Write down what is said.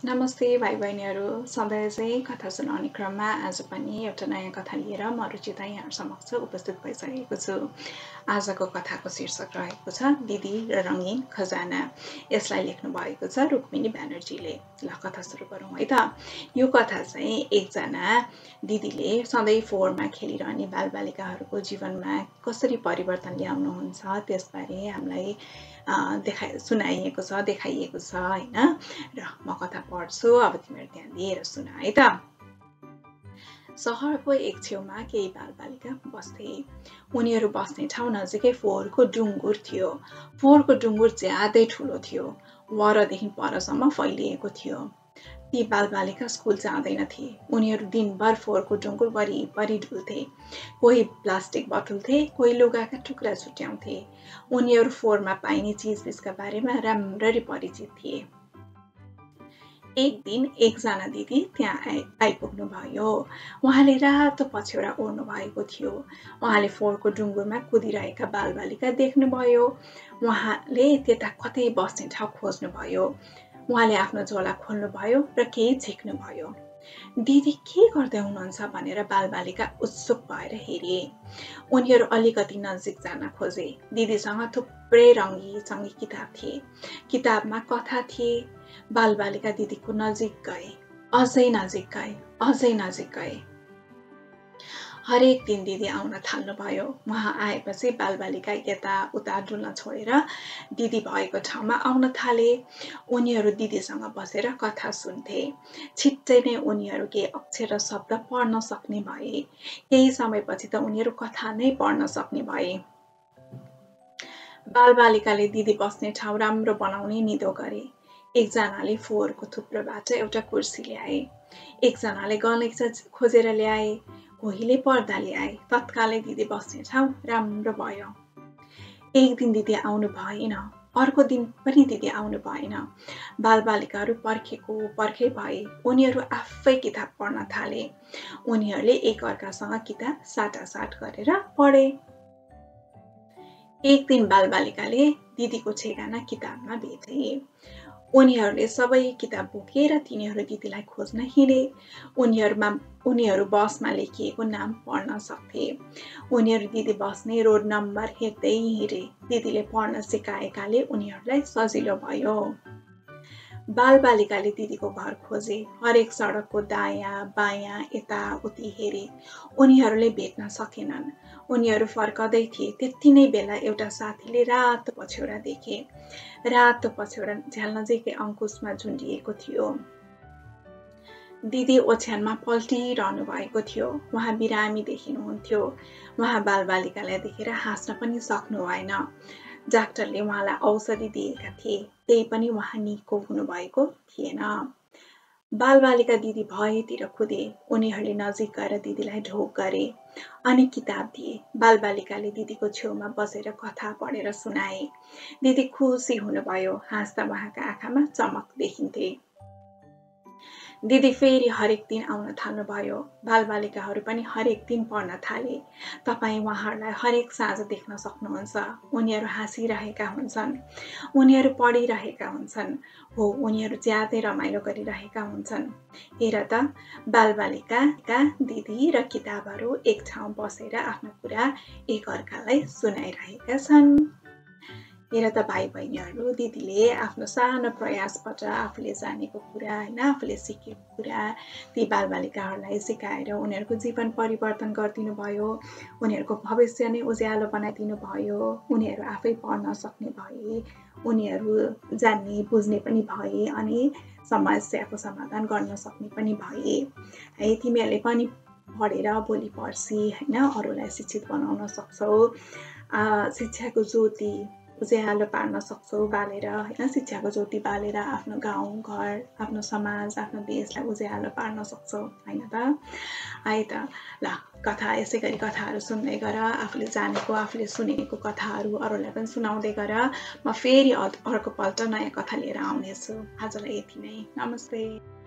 नमस्ते भाइ बहिनीहरू सधैँ चाहिँ कथा सुनाउने क्रममा आज पनि एउटा नयाँ कथा लिएर म रुचिता यहाँ समक्ष उपस्थित भइसकेको छु। आजको कथाको शीर्षक रहेको छ दिदी र रङ्गीन खजाना। यसलाई लेख्नु भएको छ रुक्मिनी ब्यानर्जीले। ल कथा सुरु गरौँ है त। यो कथा चाहिँ एकजना दिदीले सधैँ फोहोरमा खेलिरहने बालबालिकाहरूको जीवनमा कसरी परिवर्तन ल्याउनुहुन्छ त्यसबारे हामीलाई सुनाइएको छ, देखाइएको छ हैन। र म कथा पढ्छु, अब तिमीहरू ध्यान दिएर सुन है त। सहरको एक छेउमा केही बालबालिका बस्थे। उनीहरू बस्ने ठाउँ नजिकै फोहोरको डुङ्गुर थियो। फोहोरको डुङ्गुर ज्यादै ठुलो थियो, वरदेखि परसम्म फैलिएको थियो। ती बालबालिका स्कुल जाँदैनथे। उनीहरू दिनभर फोहोरको डुङ्गुर वरिपरि डुल्थे। कोही प्लास्टिक बटुल्थे, कोही लुगाका टुक्रा छुट्याउँथे। उनीहरू फोहोरमा पाइने चिजबिजका बारेमा राम्ररी परिचित थिए। एक दिन एकजना दिदी त्यहाँ आइपुग्नु भयो। उहाँले रातो पछ्यौरा ओढ्नु भएको थियो। उहाँले फोहोरको डुङ्गुरमा कुदिरहेका बालबालिका देख्नुभयो। उहाँले त्यता कतै बस्ने ठाउँ खोज्नुभयो। उहाँले आफ्नो झोला खोल्नुभयो र केही झिक्नुभयो। दिदी के गर्दै हुनुहुन्छ भनेर बालबालिका उत्सुक भएर हेरे। उनीहरू अलिकति नजिक जान खोजे। दिदीसँग थुप्रै रङ्गी किताब थिए। किताबमा कथा थिए। बालबालिका दिदीको नजिक गए, अझै नजिक गए। हरेक दिन दिदी आउन थाल्नुभयो। उहाँ आएपछि बालबालिका यताउता डुल्न छोडेर दिदी भएको ठाउँमा आउन थाले। उनीहरू दिदीसँग बसेर कथा सुन्थे। छिट्टै नै उनीहरू केही अक्षर र शब्द पढ्न सक्ने भए। केही समयपछि त उनीहरू कथा नै पढ्न सक्ने भए। बालबालिकाले दिदी बस्ने ठाउँ राम्रो बनाउने निधो गरे। एकजनाले फोहोरको थुप्रोबाट एउटा कुर्सी ल्याए। एकजनाले गलैँचा खोजेर ल्याए। कोहीले पर्दा ल्याए। तत्कालै दिदी बस्ने ठाउँ राम्रो भयो। एक दिन दिदी आउनु भएन। अर्को दिन पनि दिदी आउनु भएन। बालबालिकाहरू पर्खे भए। उनीहरू आफै किताब पढ्न थाले। उनीहरूले एकअर्कासँग किताब साटासाट गरेर पढे। एक दिन बालबालिकाले दिदीको ठेगाना किताबमा भेटे। उनीहरूले सबै किताब बोकेर तिनीहरू दिदीलाई खोज्न हिँडे। उनीहरू बसमा लेखिएको नाम पढ्न सक्थे। उनीहरू दिदी बस्ने रोड नम्बर हेर्दै हिँडे। दिदीले पढ्न सिकाएकाले उनीहरूलाई सजिलो भयो। बालबालिकाले दिदीको घर खोजे। हरेक सडकको दायाँ बायाँ यताउति हेरे। उनीहरूले भेट्न सकेनन्। उनीहरू फर्कदै थिए। त्यति नै बेला एउटा साथीले रातो पछ्यौरा देखे। रातो पछ्यौरा झ्याल नजिकै अङ्कुशमा झुन्डिएको थियो। दिदी ओछ्यानमा पल्टिरहनु भएको थियो। उहाँ बिरामी देखिनुहुन्थ्यो। उहाँ बालबालिकालाई देखेर हाँस्न पनि सक्नु भएन। डाक्टरले उहाँलाई औषधि दिएका थिए, त्यही पनि उहाँ निको हुनुभएको थिएन। बालबालिका दिदी भएतिर कुदे। उनीहरूले नजिक गएर दिदीलाई ढोक गरे अनि किताब दिए। बालबालिकाले दिदीको छेउमा बसेर कथा पढेर सुनाए। दिदी खुसी हुनुभयो। हाँस्दा उहाँका आँखामा चमक देखिन्थे। दिदी फेरि हरेक दिन आउन थाल्नुभयो। बालबालिकाहरू पनि हरेक दिन पढ्न थाले। तपाईँ उहाँहरूलाई हरेक साँझ देख्न सक्नुहुन्छ। उनीहरू हाँसिरहेका हुन्छन्। उनीहरू पढिरहेका हुन्छन्। हो, उनीहरू ज्यादै रमाइलो गरिरहेका हुन्छन्। हेर त, बालबालिका दिदी र किताबहरू एक ठाउँ बसेर आफ्नो कुरा एकअर्कालाई सुनाइरहेका छन्। हेर त भाइ बहिनीहरू, दिदीले आफ्नो सानो प्रयासबाट आफूले जानेको कुरा हैन, आफूले सिकेको कुरा ती बालबालिकाहरूलाई सिकाएर उनीहरूको जीवन परिवर्तन गरिदिनु भयो। उनीहरूको भविष्य नै उज्यालो बनाइदिनु भयो। उनीहरू आफै पढ्न सक्ने भए। उनीहरू जान्ने बुझ्ने पनि भए अनि समस्याको समाधान गर्न सक्ने पनि भए। है, तिमीहरूले पनि पढेर भोलि पर्सि हैन अरूलाई शिक्षित बनाउन सक्छौ। शिक्षाको ज्योति उज्यालो पार्न सक्छौ बालेर हैन। शिक्षाको ज्योति बालेर आफ्नो गाउँ घर, आफ्नो समाज, आफ्नो देशलाई उज्यालो पार्न सक्छौ हैन त। है त, ल कथा यसै गरी कथाहरू सुन्दै गर। आफूले जानेको, आफूले सुनेको कथाहरू अरूलाई पनि सुनाउँदै गर। म फेरि अर्को पल्ट नयाँ कथा लिएर आउनेछु। आजलाई यति नै। नमस्ते।